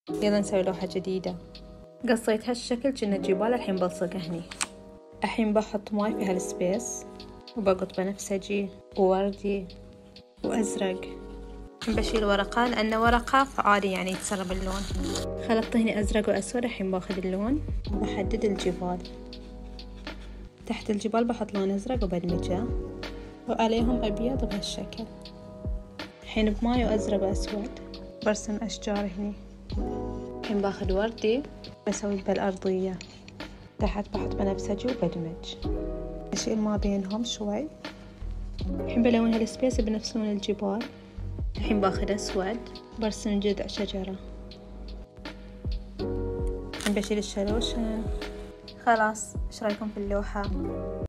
يلا نسوي لوحة جديدة. قصيت هالشكل كنا الجبال، الحين بلصقه هني. الحين بحط ماي في هالسبيس وبقط بنفسجي ووردي وأزرق. بشيل ورقة لأنه ورقة فعادي يعني يتسرب اللون. خلطت هني أزرق وأسود. الحين باخذ اللون وبحدد الجبال. تحت الجبال بحط لون أزرق وبدمجه وعليهم أبيض بهالشكل. الحين بماي وأزرق وأسود برسم أشجار هني. الحين باخذ وردي بسوي بالأرضية. تحت بحط بنفسجي وبدمج. أشيل ما بينهم شوي. الحين بلون هالسبيس بنفس لون الجبال. الحين باخذ أسود برسم جذع شجرة. الحين بشيل الشلوشن. خلاص، ايش رايكم في اللوحة؟